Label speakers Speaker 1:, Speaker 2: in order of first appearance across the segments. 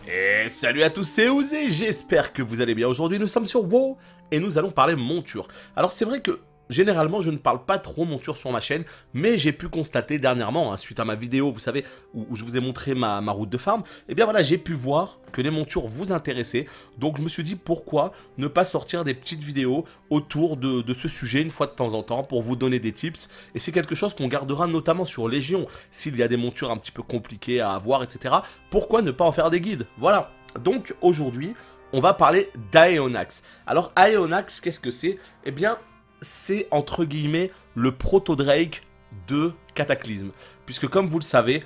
Speaker 1: Et salut à tous, c'est Ouzé, j'espère que vous allez bien. Aujourd'hui nous sommes sur WoW et nous allons parler monture. Alors c'est vrai que généralement je ne parle pas trop monture sur ma chaîne, mais j'ai pu constater dernièrement, suite à ma vidéo, vous savez, où je vous ai montré ma route de farm, et bien voilà, j'ai pu voir que les montures vous intéressaient, donc je me suis dit pourquoi ne pas sortir des petites vidéos autour de ce sujet une fois de temps en temps pour vous donner des tips, et c'est quelque chose qu'on gardera notamment sur Légion, s'il y a des montures un petit peu compliquées à avoir, etc. Pourquoi ne pas en faire des guides? Voilà, donc aujourd'hui, on va parler d'Aeonax. Alors Aeonax, qu'est-ce que c'est? Eh bien, c'est entre guillemets le proto-Drake de Cataclysme. Puisque comme vous le savez,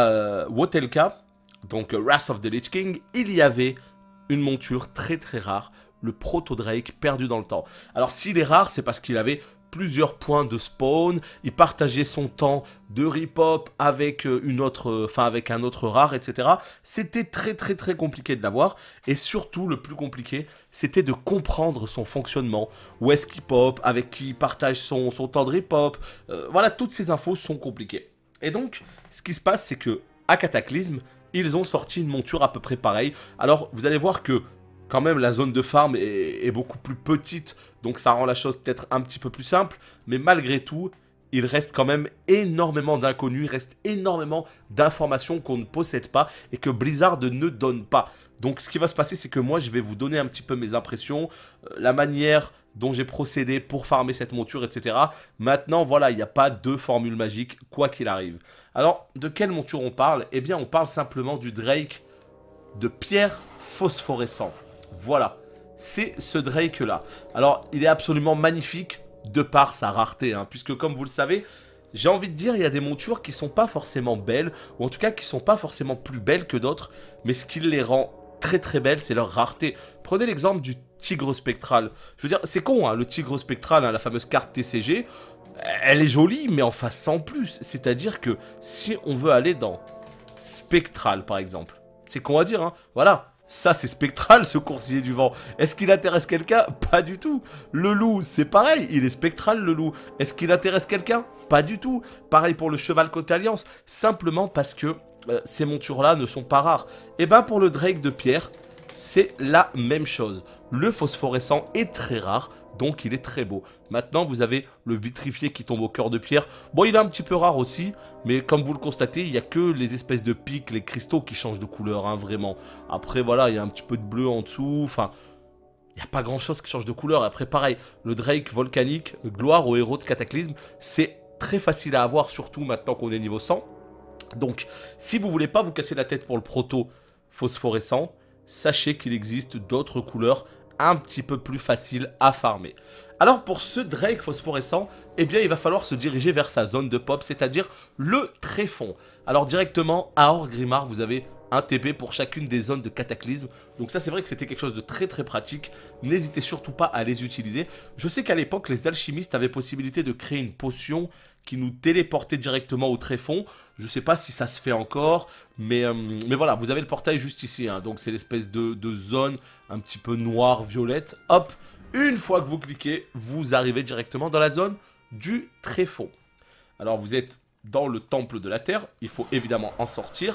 Speaker 1: à Wotelka, donc Wrath of the Lich King, il y avait une monture très très rare, le proto-Drake perdu dans le temps. Alors s'il est rare, c'est parce qu'il avait plusieurs points de spawn, il partageait son temps de ripop avec avec un autre rare, etc. C'était très très très compliqué de l'avoir, et surtout le plus compliqué, c'était de comprendre son fonctionnement, où est-ce qu'il pop, avec qui il partage son temps de ripop, voilà, toutes ces infos sont compliquées. Et donc, ce qui se passe, c'est que à Cataclysme, ils ont sorti une monture à peu près pareille. Alors, vous allez voir que quand même la zone de farm est beaucoup plus petite, donc ça rend la chose peut-être un petit peu plus simple, mais malgré tout, il reste quand même énormément d'inconnus, il reste énormément d'informations qu'on ne possède pas et que Blizzard ne donne pas. Donc ce qui va se passer, c'est que moi je vais vous donner un petit peu mes impressions, la manière dont j'ai procédé pour farmer cette monture, etc. Maintenant, voilà, il n'y a pas de formule magique, quoi qu'il arrive. Alors, de quelle monture on parle? Eh bien, on parle simplement du Drake de pierre phosphorescent. Voilà, c'est ce Drake là. Alors il est absolument magnifique de par sa rareté, puisque comme vous le savez, j'ai envie de dire, il y a des montures qui sont pas forcément belles, ou en tout cas qui sont pas forcément plus belles que d'autres, mais ce qui les rend très très belles, c'est leur rareté. Prenez l'exemple du tigre spectral. Je veux dire, c'est con, le tigre spectral, la fameuse carte TCG, elle est jolie, mais en face sans plus. C'est-à-dire que si on veut aller dans spectral par exemple, c'est con à dire, voilà. Ça, c'est spectral, ce coursier du vent. Est-ce qu'il intéresse quelqu'un? Pas du tout. Le loup, c'est pareil, il est spectral, le loup. Est-ce qu'il intéresse quelqu'un? Pas du tout. Pareil pour le cheval côte alliance. Simplement parce que ces montures-là ne sont pas rares. Et ben pour le Drake de pierre, c'est la même chose. Le phosphorescent est très rare, donc il est très beau. Maintenant, vous avez le vitrifié qui tombe au cœur de pierre. Bon, il est un petit peu rare aussi, mais comme vous le constatez, il n'y a que les espèces de pics, les cristaux qui changent de couleur, vraiment. Après, voilà, il y a un petit peu de bleu en dessous, enfin... Il n'y a pas grand-chose qui change de couleur. Après, pareil, le Drake volcanique, gloire au héros de Cataclysme, c'est très facile à avoir, surtout maintenant qu'on est niveau 100. Donc, si vous voulez pas vous casser la tête pour le proto phosphorescent, sachez qu'il existe d'autres couleurs un petit peu plus faciles à farmer. Alors pour ce Drake phosphorescent, eh bien il va falloir se diriger vers sa zone de pop, c'est-à-dire le tréfonds. Alors directement à Orgrimmar, vous avez un TP pour chacune des zones de Cataclysme. Donc ça c'est vrai que c'était quelque chose de très très pratique. N'hésitez surtout pas à les utiliser. Je sais qu'à l'époque les alchimistes avaient possibilité de créer une potion qui nous téléportait directement au tréfonds. Je sais pas si ça se fait encore, mais voilà, vous avez le portail juste ici. Donc c'est l'espèce de zone un petit peu noire, violette. Hop, une fois que vous cliquez, vous arrivez directement dans la zone du tréfonds. Alors vous êtes dans le temple de la terre, il faut évidemment en sortir.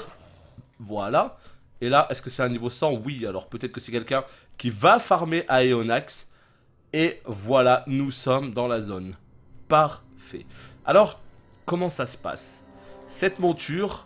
Speaker 1: Voilà. Et là, est-ce que c'est un niveau 100? Oui, alors peut-être que c'est quelqu'un qui va farmer Aeonax. Et voilà, nous sommes dans la zone. Parfait. Alors, comment ça se passe? Cette monture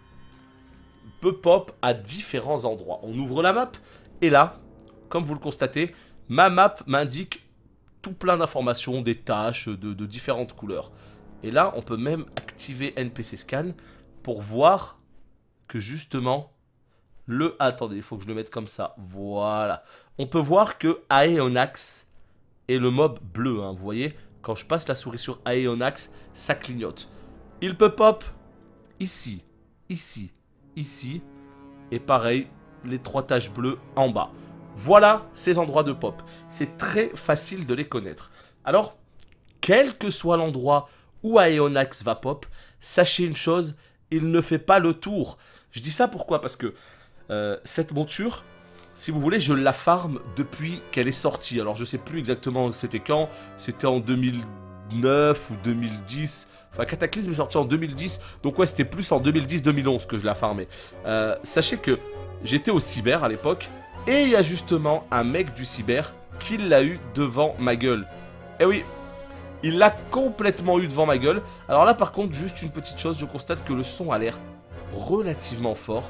Speaker 1: peut pop à différents endroits. On ouvre la map, et là, comme vous le constatez, ma map m'indique tout plein d'informations, des tâches de différentes couleurs. Et là, on peut même activer NPC Scan pour voir que justement, attendez, il faut que je le mette comme ça, voilà. On peut voir que Aeonax est le mob bleu, vous voyez. Quand je passe la souris sur Aeonax, ça clignote. Il peut pop ici, ici, ici, et pareil, les 3 taches bleues en bas. Voilà ces endroits de pop. C'est très facile de les connaître. Alors, quel que soit l'endroit où Aeonax va pop, sachez une chose, il ne fait pas le tour. Je dis ça pourquoi? Parce que cette monture, si vous voulez, je la farm depuis qu'elle est sortie. Alors je sais plus exactement c'était quand, c'était en 2009, 2009 ou 2010. Enfin, Cataclysme est sorti en 2010. Donc ouais, c'était plus en 2010-2011 que je l'ai farmé. Sachez que j'étais au cyber à l'époque. Et il y a justement un mec du cyber qui l'a eu devant ma gueule. Eh oui, il l'a complètement eu devant ma gueule. Alors là, par contre, juste une petite chose. Je constate que le son a l'air relativement fort.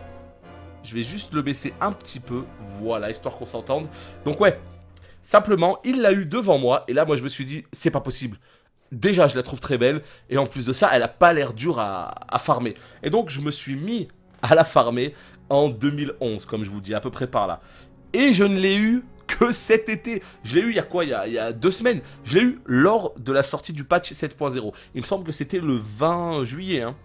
Speaker 1: Je vais juste le baisser un petit peu. Voilà, histoire qu'on s'entende. Donc ouais, simplement, il l'a eu devant moi. Et là, moi, je me suis dit, c'est pas possible. Déjà, je la trouve très belle. Et en plus de ça, elle a pas l'air dure à farmer. Et donc, je me suis mis à la farmer en 2011, comme je vous dis, à peu près par là. Et je ne l'ai eu que cet été. Je l'ai eu il y a quoi, il y a 2 semaines. Je l'ai eu lors de la sortie du patch 7.0. Il me semble que c'était le 20 juillet. Hein.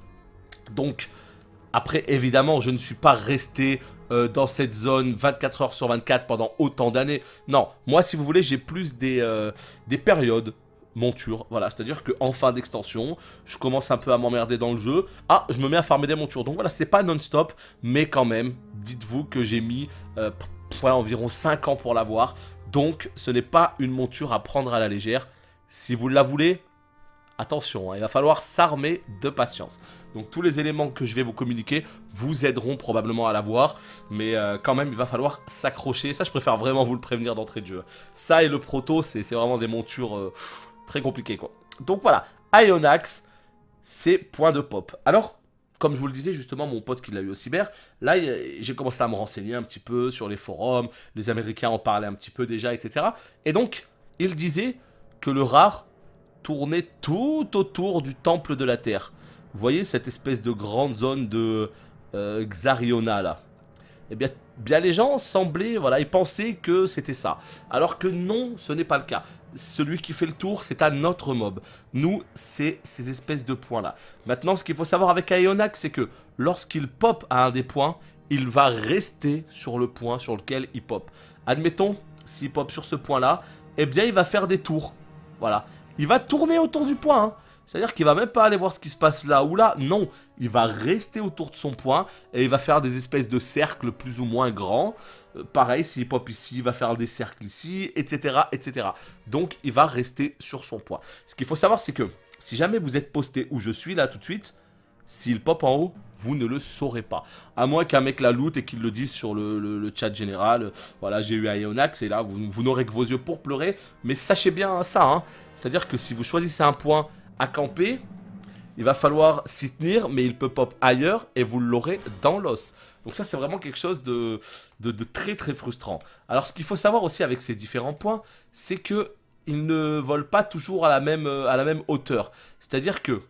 Speaker 1: Donc, après, évidemment, je ne suis pas resté dans cette zone 24 heures sur 24 pendant autant d'années. Non, moi, si vous voulez, j'ai plus des périodes monture, voilà, c'est-à-dire qu'en fin d'extension, je commence un peu à m'emmerder dans le jeu, ah, je me mets à farmer des montures, donc voilà, c'est pas non-stop, mais quand même, dites-vous que j'ai mis environ 5 ans pour l'avoir, donc ce n'est pas une monture à prendre à la légère. Si vous la voulez, attention, hein, il va falloir s'armer de patience. Donc tous les éléments que je vais vous communiquer vous aideront probablement à l'avoir, mais quand même il va falloir s'accrocher. Ça, je préfère vraiment vous le prévenir d'entrée de jeu. Ça et le proto, c'est vraiment des montures très compliquées, quoi. Donc voilà, Ionax, c'est point de pop. Alors, comme je vous le disais justement, mon pote qui l'a eu au cyber, là j'ai commencé à me renseigner un petit peu sur les forums, les Américains en parlaient un petit peu déjà, etc. Et donc, il disait que le rare tournait tout autour du temple de la Terre. Vous voyez cette espèce de grande zone de Xariona là. Eh bien les gens semblaient, voilà, ils pensaient que c'était ça. Alors que non, ce n'est pas le cas. Celui qui fait le tour, c'est à notre mob. Nous, c'est ces espèces de points là. Maintenant, ce qu'il faut savoir avec Ionax, c'est que lorsqu'il pop à un des points, il va rester sur le point sur lequel il pop. Admettons, s'il pop sur ce point là, eh bien il va faire des tours. Voilà. Il va tourner autour du point, hein. C'est-à-dire qu'il va même pas aller voir ce qui se passe là ou là. Non, il va rester autour de son point et il va faire des espèces de cercles plus ou moins grands. Pareil, s'il pop ici, il va faire des cercles ici, etc., etc. Donc, il va rester sur son point. Ce qu'il faut savoir, c'est que si jamais vous êtes posté où je suis là tout de suite, s'il pop en haut, vous ne le saurez pas. À moins qu'un mec la loot et qu'il le dise sur le chat général. Voilà, j'ai eu Ionax et là, vous n'aurez que vos yeux pour pleurer. Mais sachez bien ça, hein. C'est-à-dire que si vous choisissez un point à camper, il va falloir s'y tenir, mais il peut pop ailleurs et vous l'aurez dans l'os. Donc ça, c'est vraiment quelque chose de très très frustrant. Alors, ce qu'il faut savoir aussi avec ces différents points, c'est que ils ne volent pas toujours à la même hauteur. C'est-à-dire que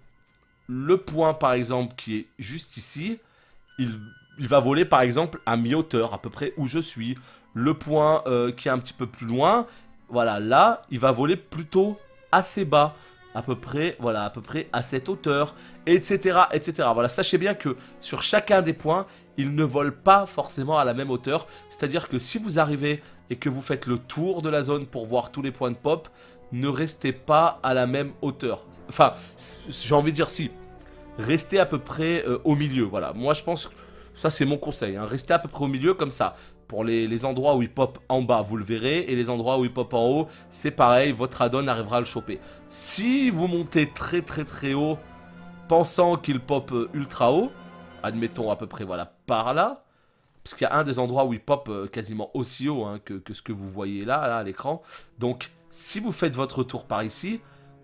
Speaker 1: le point, par exemple, qui est juste ici, il va voler, par exemple, à mi-hauteur, à peu près où je suis. Le point qui est un petit peu plus loin, voilà, là, il va voler plutôt assez bas. À peu près, voilà, à peu près à cette hauteur, etc., etc. Voilà, sachez bien que sur chacun des points, ils ne volent pas forcément à la même hauteur. C'est-à-dire que si vous arrivez et que vous faites le tour de la zone pour voir tous les points de pop, ne restez pas à la même hauteur. Enfin, j'ai envie de dire si. Restez à peu près au milieu, voilà. Moi, je pense que ça, c'est mon conseil, hein. Restez à peu près au milieu, comme ça. Pour les endroits où il pop en bas, vous le verrez. Et les endroits où il pop en haut, c'est pareil, votre addon arrivera à le choper. Si vous montez très très très haut, pensant qu'il pop ultra haut, admettons à peu près, voilà, par là. Parce qu'il y a un des endroits où il pop quasiment aussi haut, hein, que ce que vous voyez là à l'écran. Donc, si vous faites votre tour par ici,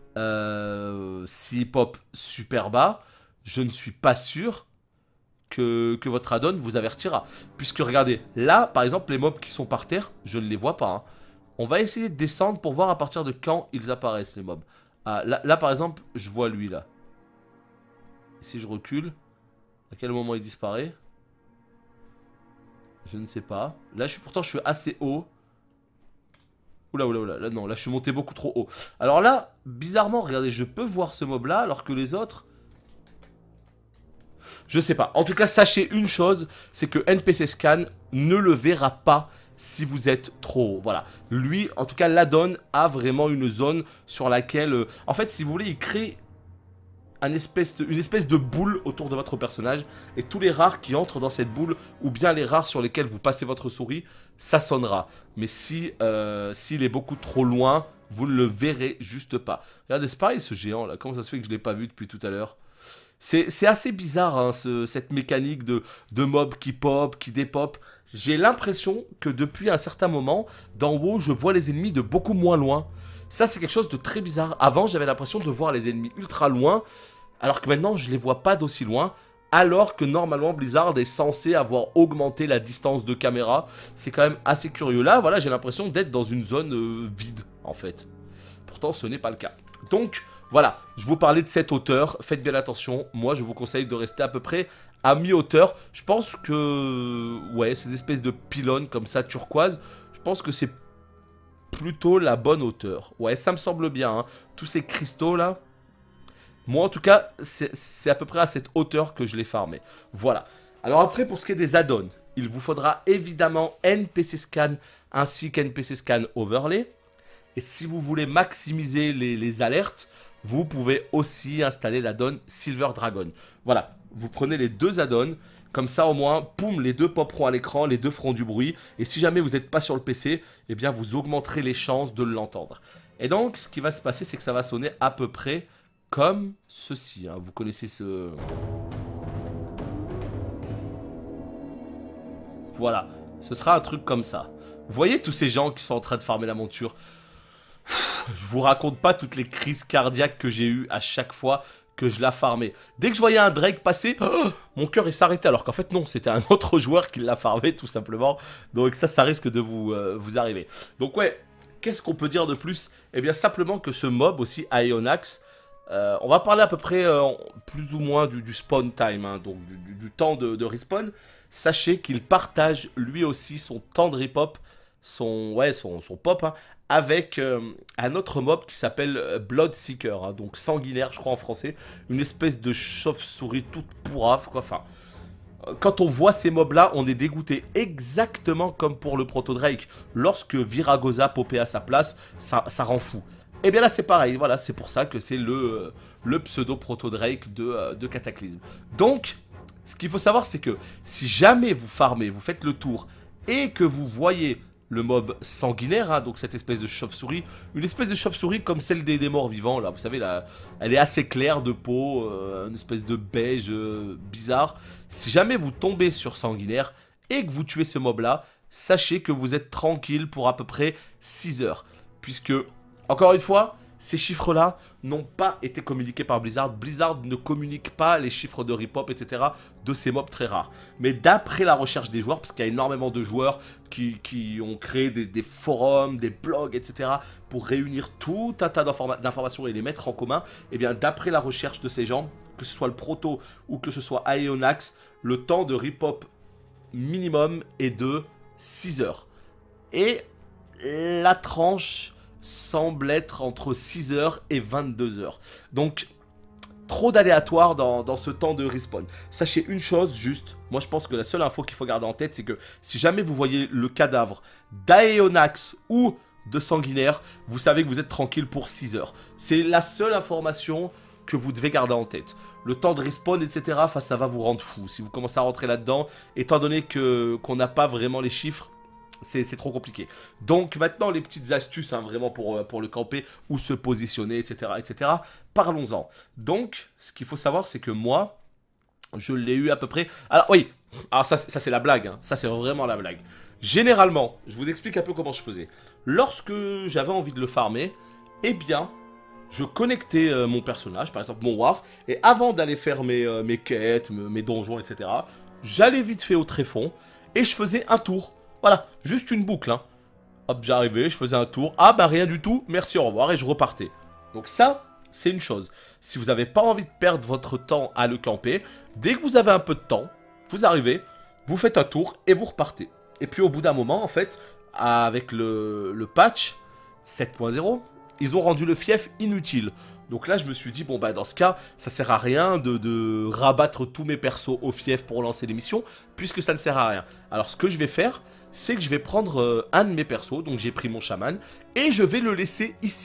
Speaker 1: s'il pop super bas, je ne suis pas sûr que votre addon vous avertira. Puisque regardez, là par exemple les mobs qui sont par terre, je ne les vois pas, hein. On va essayer de descendre pour voir à partir de quand ils apparaissent les mobs. Ah, là par exemple, je vois lui là. Et si je recule, à quel moment il disparaît? Je ne sais pas. Là pourtant je suis assez haut. Oula, oula, oula, là non, là je suis monté beaucoup trop haut. Alors là, bizarrement, regardez, je peux voir ce mob là alors que les autres... Je sais pas. En tout cas, sachez une chose, c'est que NPC Scan ne le verra pas si vous êtes trop haut. Voilà. Lui, en tout cas, l'addon a vraiment une zone sur laquelle... en fait, si vous voulez, il crée une espèce de boule autour de votre personnage. Et tous les rares qui entrent dans cette boule, ou bien les rares sur lesquels vous passez votre souris, ça sonnera. Mais si s'il est beaucoup trop loin, vous ne le verrez juste pas. Regardez, c'est pareil ce géant là, comment ça se fait que je ne l'ai pas vu depuis tout à l'heure? C'est assez bizarre hein, cette mécanique de mobs qui pop, qui dépop. J'ai l'impression que depuis un certain moment, dans WoW, je vois les ennemis de beaucoup moins loin. Ça, c'est quelque chose de très bizarre. Avant, j'avais l'impression de voir les ennemis ultra loin, alors que maintenant, je les vois pas d'aussi loin. Alors que normalement, Blizzard est censé avoir augmenté la distance de caméra. C'est quand même assez curieux. Là, voilà, j'ai l'impression d'être dans une zone vide, en fait. Pourtant, ce n'est pas le cas. Donc, voilà, je vous parlais de cette hauteur. Faites bien attention. Moi, je vous conseille de rester à peu près à mi-hauteur. Je pense que, ouais, ces espèces de pylônes comme ça, turquoise, je pense que c'est plutôt la bonne hauteur. Ouais, ça me semble bien, hein. Tous ces cristaux là. Moi en tout cas, c'est à peu près à cette hauteur que je l'ai farmé. Voilà. Alors après, pour ce qui est des add-ons, il vous faudra évidemment NPC Scan ainsi qu'NPC Scan Overlay. Et si vous voulez maximiser les alertes, vous pouvez aussi installer l'add-on Silver Dragon. Voilà, vous prenez les deux add-ons, comme ça au moins, poum, les deux poperont à l'écran, les deux feront du bruit. Et si jamais vous n'êtes pas sur le PC, eh bien vous augmenterez les chances de l'entendre. Et donc, ce qui va se passer, c'est que ça va sonner à peu près comme ceci. Hein. Vous connaissez ce... Voilà, ce sera un truc comme ça. Vous voyez tous ces gens qui sont en train de farmer la monture? Je vous raconte pas toutes les crises cardiaques que j'ai eues à chaque fois que je la farmais. Dès que je voyais un Drake passer, mon cœur il s'arrêtait. Alors qu'en fait non, c'était un autre joueur qui l'a farmé tout simplement. Donc ça risque de vous arriver. Donc ouais, qu'est-ce qu'on peut dire de plus? Eh bien simplement que ce mob aussi, Aeonax, on va parler à peu près plus ou moins du spawn time, hein, donc du temps de respawn. Sachez qu'il partage lui aussi son temps de repop, son pop, hein, avec un autre mob qui s'appelle Bloodseeker, hein, donc sanguinaire je crois en français, une espèce de chauve-souris toute pourrave quoi, enfin... Quand on voit ces mobs là, on est dégoûté, exactement comme pour le Proto Drake. Lorsque Viragoza popait à sa place, ça rend fou. Et bien là c'est pareil, voilà, c'est pour ça que c'est le pseudo Proto Drake de Cataclysme. Donc, ce qu'il faut savoir c'est que si jamais vous farmez, vous faites le tour et que vous voyez le mob sanguinaire, hein, donc cette espèce de chauve-souris, une espèce de chauve-souris comme celle des morts vivants, là, vous savez, là, elle est assez claire de peau, une espèce de beige bizarre. Si jamais vous tombez sur sanguinaire et que vous tuez ce mob-là, sachez que vous êtes tranquille pour à peu près 6 heures. Puisque, encore une fois, ces chiffres-là n'ont pas été communiqués par Blizzard. Blizzard ne communique pas les chiffres de repop, etc. de ces mobs très rares. Mais d'après la recherche des joueurs, parce qu'il y a énormément de joueurs qui ont créé des forums, des blogs, etc. pour réunir tout un tas d'informations et les mettre en commun, et bien d'après la recherche de ces gens, que ce soit le Proto ou que ce soit Aeonax, le temps de repop minimum est de 6 heures. Et la tranche semble être entre 6 heures et 22 heures. Donc, trop d'aléatoires dans ce temps de respawn. Sachez une chose juste, moi je pense que la seule info qu'il faut garder en tête, c'est que si jamais vous voyez le cadavre d'Aeonax ou de sanguinaire, vous savez que vous êtes tranquille pour 6 heures. C'est la seule information que vous devez garder en tête. Le temps de respawn, etc., ça va vous rendre fou. Si vous commencez à rentrer là-dedans, étant donné qu'on n'a pas vraiment les chiffres, c'est trop compliqué. Donc maintenant les petites astuces hein, vraiment pour le camper, où se positionner, etc. etc. Parlons-en. Donc ce qu'il faut savoir c'est que moi, je l'ai eu à peu près... Alors oui, alors ça c'est la blague, hein. Ça c'est vraiment la blague. Généralement, je vous explique un peu comment je faisais. Lorsque j'avais envie de le farmer, eh bien, je connectais mon personnage, par exemple mon War, et avant d'aller faire mes quêtes, mes donjons, etc., j'allais vite fait au tréfonds, et je faisais un tour. Voilà, juste une boucle, hein. Hop, j'arrivais, je faisais un tour. Ah, bah rien du tout, merci, au revoir, et je repartais. Donc ça, c'est une chose. Si vous n'avez pas envie de perdre votre temps à le camper, dès que vous avez un peu de temps, vous arrivez, vous faites un tour, et vous repartez. Et puis au bout d'un moment, en fait, avec le patch 7.0, ils ont rendu le fief inutile. Donc là, je me suis dit, bon, bah dans ce cas, ça sert à rien de rabattre tous mes persos au fief pour lancer l'émission, puisque ça ne sert à rien. Alors ce que je vais faire, c'est que je vais prendre un de mes persos, donc j'ai pris mon chaman, et je vais le laisser ici,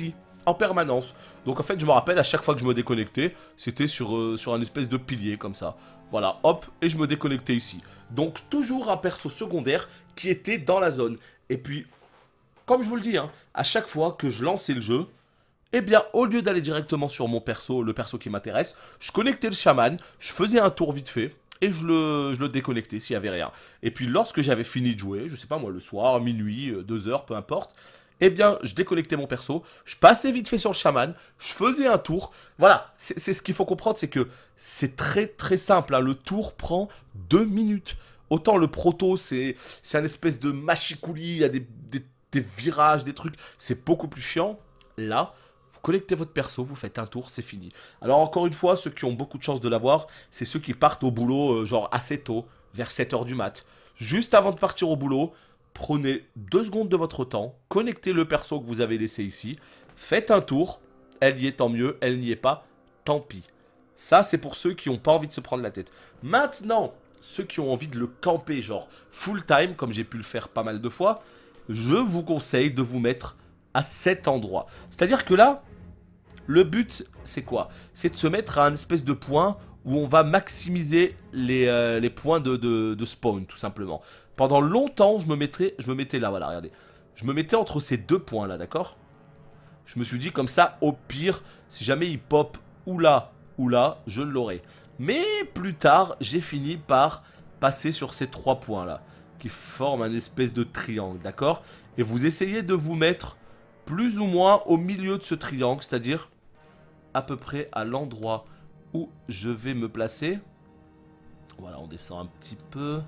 Speaker 1: en permanence. Donc en fait, je me rappelle, à chaque fois que je me déconnectais, c'était sur un espèce de pilier comme ça. Voilà, hop, et je me déconnectais ici. Donc toujours un perso secondaire qui était dans la zone. Et puis, comme je vous le dis, hein, à chaque fois que je lançais le jeu, eh bien, au lieu d'aller directement sur mon perso, le perso qui m'intéresse, je connectais le chaman, je faisais un tour vite fait, et je le déconnectais s'il n'y avait rien. Et puis lorsque j'avais fini de jouer, je sais pas moi, le soir, à minuit, 2 heures, peu importe, eh bien, je déconnectais mon perso, je passais vite fait sur le chaman, je faisais un tour. Voilà, c'est ce qu'il faut comprendre, c'est que c'est très très simple, hein. Le tour prend 2 minutes. Autant le proto, c'est un espèce de machicoulis, il y a des virages, des trucs, c'est beaucoup plus chiant. Là, vous connectez votre perso, vous faites un tour, c'est fini. Alors encore une fois, ceux qui ont beaucoup de chance de l'avoir, c'est ceux qui partent au boulot genre assez tôt, vers 7 h du mat. Juste avant de partir au boulot, prenez 2 secondes de votre temps, connectez le perso que vous avez laissé ici, faites un tour, elle y est tant mieux, elle n'y est pas, tant pis. Ça, c'est pour ceux qui n'ont pas envie de se prendre la tête. Maintenant, ceux qui ont envie de le camper, genre full time, comme j'ai pu le faire pas mal de fois, je vous conseille de vous mettre à cet endroit. C'est-à-dire que là, le but, c'est quoi? C'est de se mettre à un espèce de point où on va maximiser les points de spawn, tout simplement. Pendant longtemps, je me mettais là, voilà, regardez. Je me mettais entre ces 2 points là, d'accord? Je me suis dit comme ça, au pire, si jamais il pop ou là, je l'aurai. Mais plus tard, j'ai fini par passer sur ces 3 points là, qui forment un espèce de triangle, d'accord? Et vous essayez de vous mettre plus ou moins au milieu de ce triangle, c'est-à-dire à peu près à l'endroit où je vais me placer. Voilà, on descend un petit peu.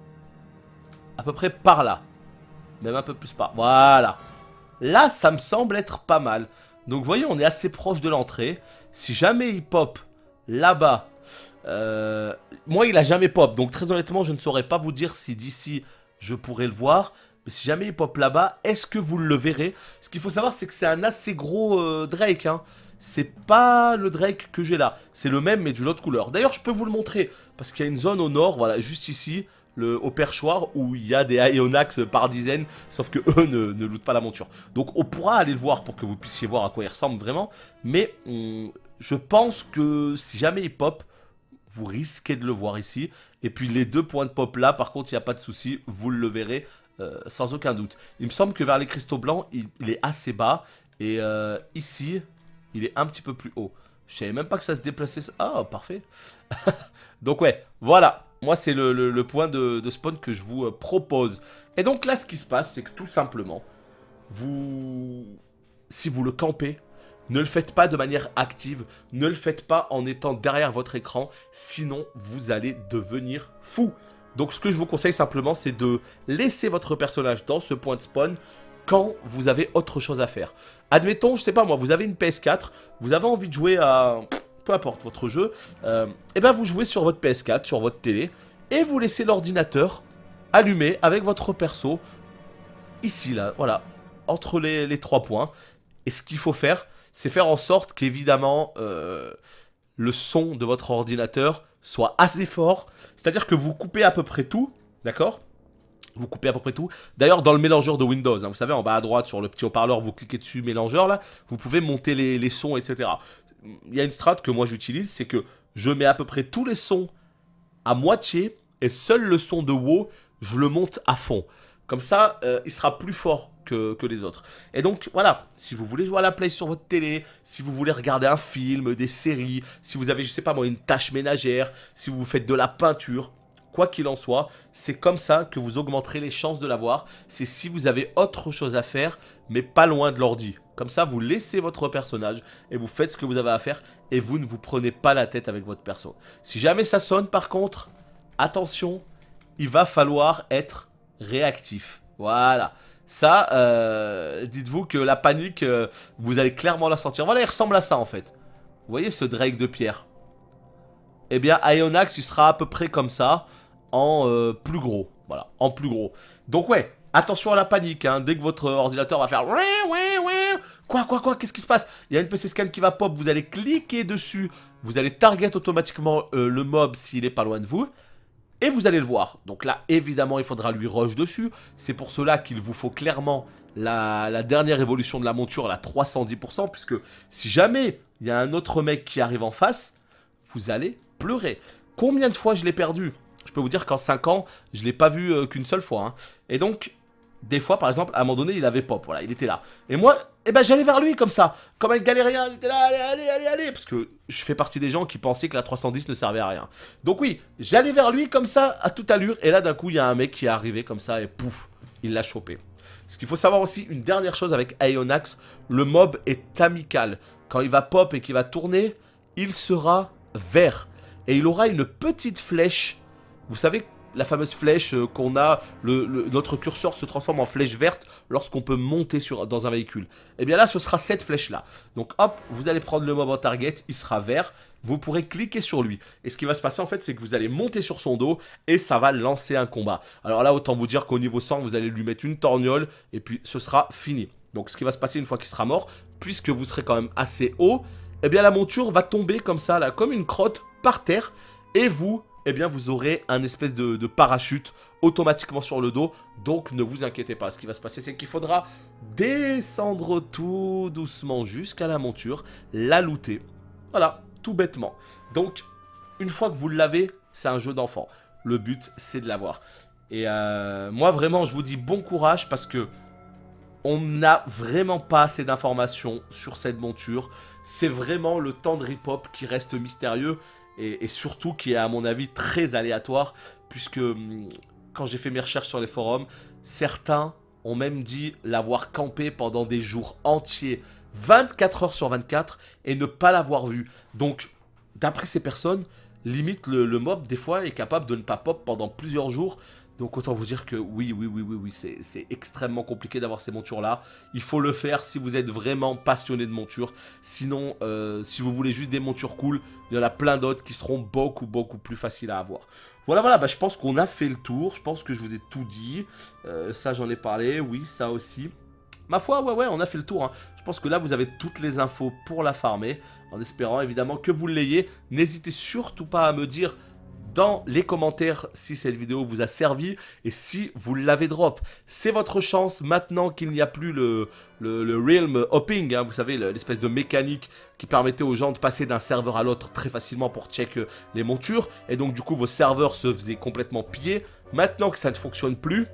Speaker 1: À peu près par là. Même un peu plus par... Voilà. Là, ça me semble être pas mal. Donc, vous voyez, on est assez proche de l'entrée. Si jamais il pop là-bas... moi, il a jamais pop. Donc, très honnêtement, je ne saurais pas vous dire si d'ici, je pourrais le voir. Mais si jamais il pop là-bas, est-ce que vous le verrez? Ce qu'il faut savoir, c'est que c'est un assez gros Drake, hein. C'est pas le Drake que j'ai là. C'est le même, mais d'une autre couleur. D'ailleurs, je peux vous le montrer. Parce qu'il y a une zone au nord, voilà, juste ici, au perchoir, où il y a des Ionax par dizaines. Sauf que eux ne lootent pas la monture. Donc, on pourra aller le voir pour que vous puissiez voir à quoi il ressemble vraiment. Mais je pense que si jamais il pop, vous risquez de le voir ici. Et puis, les 2 points de pop là, par contre, il n'y a pas de souci. Vous le verrez sans aucun doute. Il me semble que vers les cristaux blancs, il est assez bas. Et ici... il est un petit peu plus haut. Je savais même pas que ça se déplaçait. Ah, parfait. Donc ouais, voilà. Moi, c'est le point de spawn que je vous propose. Et donc là, ce qui se passe, c'est que tout simplement, si vous le campez, ne le faites pas de manière active. Ne le faites pas en étant derrière votre écran. Sinon, vous allez devenir fou. Donc ce que je vous conseille simplement, c'est de laisser votre personnage dans ce point de spawn quand vous avez autre chose à faire. Admettons, je sais pas moi, vous avez une PS4, vous avez envie de jouer à... peu importe votre jeu, et ben vous jouez sur votre PS4, sur votre télé, et vous laissez l'ordinateur allumé avec votre perso, ici là, voilà, entre les 3 points. Et ce qu'il faut faire, c'est faire en sorte qu'évidemment, le son de votre ordinateur soit assez fort, c'est-à-dire que vous coupez à peu près tout, d'accord ? Vous coupez à peu près tout. D'ailleurs, dans le mélangeur de Windows, hein, vous savez, en bas à droite, sur le petit haut-parleur, vous cliquez dessus, mélangeur, là, vous pouvez monter les sons, etc. Il y a une strat que moi j'utilise, c'est que je mets à peu près tous les sons à moitié, et seul le son de WoW, je le monte à fond. Comme ça, il sera plus fort que les autres. Et donc, voilà, si vous voulez jouer à la play sur votre télé, si vous voulez regarder un film, des séries, si vous avez, je sais pas moi, une tâche ménagère, si vous faites de la peinture... quoi qu'il en soit, c'est comme ça que vous augmenterez les chances de l'avoir. C'est si vous avez autre chose à faire, mais pas loin de l'ordi. Comme ça, vous laissez votre personnage et vous faites ce que vous avez à faire et vous ne vous prenez pas la tête avec votre perso. Si jamais ça sonne, par contre, attention, il va falloir être réactif. Voilà. Ça, dites-vous que la panique, vous allez clairement la sentir. Voilà, il ressemble à ça en fait. Vous voyez ce Drake de pierre? Eh bien, Ionax, il sera à peu près comme ça. En plus gros, voilà, en plus gros. Donc ouais, attention à la panique, hein, dès que votre ordinateur va faire... Quoi, qu'est-ce qui se passe? Il y a une PC scan qui va pop, vous allez cliquer dessus, vous allez target automatiquement le mob s'il est pas loin de vous, et vous allez le voir. Donc là, évidemment, il faudra lui rush dessus, c'est pour cela qu'il vous faut clairement la dernière évolution de la monture, la 310%, puisque si jamais il y a un autre mec qui arrive en face, vous allez pleurer. Combien de fois je l'ai perdu? Je peux vous dire qu'en 5 ans, je l'ai pas vu qu'une seule fois. Hein. Et donc, des fois, par exemple, à un moment donné, il avait pop, voilà, il était là. Et moi, eh ben, j'allais vers lui comme ça, comme un galérien, j'étais là, allez, allez, allez, allez, parce que je fais partie des gens qui pensaient que la 310 ne servait à rien. Donc oui, j'allais vers lui comme ça, à toute allure, et là, d'un coup, il y a un mec qui est arrivé comme ça, et pouf, il l'a chopé. Ce qu'il faut savoir aussi, une dernière chose avec Ionax, le mob est amical. Quand il va pop et qu'il va tourner, il sera vert. Et il aura une petite flèche, vous savez, la fameuse flèche qu'on a, notre curseur se transforme en flèche verte lorsqu'on peut monter dans un véhicule. Et bien là, ce sera cette flèche-là. Donc hop, vous allez prendre le mob en target, il sera vert, vous pourrez cliquer sur lui. Et ce qui va se passer en fait, c'est que vous allez monter sur son dos et ça va lancer un combat. Alors là, autant vous dire qu'au niveau 100, vous allez lui mettre une torgnole et puis ce sera fini. Donc ce qui va se passer une fois qu'il sera mort, puisque vous serez quand même assez haut, eh bien la monture va tomber comme ça, là, comme une crotte par terre et vous... eh bien vous aurez un espèce de parachute automatiquement sur le dos. Donc ne vous inquiétez pas, ce qui va se passer, c'est qu'il faudra descendre tout doucement jusqu'à la monture, la looter. Voilà, tout bêtement. Donc, une fois que vous l'avez, c'est un jeu d'enfant. Le but, c'est de l'avoir. Et moi, vraiment, je vous dis bon courage parce que on n'a vraiment pas assez d'informations sur cette monture. C'est vraiment le temps de rip-hop qui reste mystérieux. Et surtout qui est à mon avis très aléatoire, puisque quand j'ai fait mes recherches sur les forums, certains ont même dit l'avoir campé pendant des jours entiers, 24 heures sur 24, et ne pas l'avoir vu. Donc, d'après ces personnes, limite le mob des fois est capable de ne pas pop pendant plusieurs jours. Donc autant vous dire que oui, c'est extrêmement compliqué d'avoir ces montures-là. Il faut le faire si vous êtes vraiment passionné de montures. Sinon, si vous voulez juste des montures cool, il y en a plein d'autres qui seront beaucoup plus faciles à avoir. Voilà, bah, je pense qu'on a fait le tour. Je pense que je vous ai tout dit. Ça, j'en ai parlé. Oui, ça aussi. Ma foi, ouais, on a fait le tour. Hein. Je pense que là, vous avez toutes les infos pour la farmer. En espérant évidemment que vous l'ayez. N'hésitez surtout pas à me dire dans les commentaires si cette vidéo vous a servi et si vous l'avez drop. C'est votre chance maintenant qu'il n'y a plus le realm hopping, hein, vous savez, l'espèce de mécanique qui permettait aux gens de passer d'un serveur à l'autre très facilement pour check les montures. Et donc du coup vos serveurs se faisaient complètement piller. Maintenant que ça ne fonctionne plus,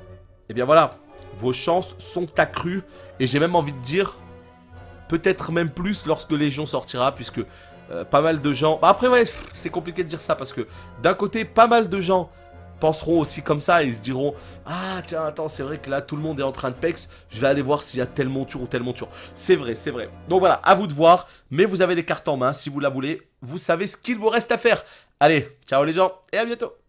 Speaker 1: et bien voilà, vos chances sont accrues. Et j'ai même envie de dire, peut-être même plus lorsque Légion sortira, puisque... pas mal de gens... Bah après, ouais, c'est compliqué de dire ça parce que d'un côté, pas mal de gens penseront aussi comme ça et ils se diront « Ah, tiens, attends, c'est vrai que là, tout le monde est en train de pex, je vais aller voir s'il y a telle monture ou telle monture. » C'est vrai, c'est vrai. Donc voilà, à vous de voir, mais vous avez des cartes en main, si vous la voulez, vous savez ce qu'il vous reste à faire. Allez, ciao les gens et à bientôt.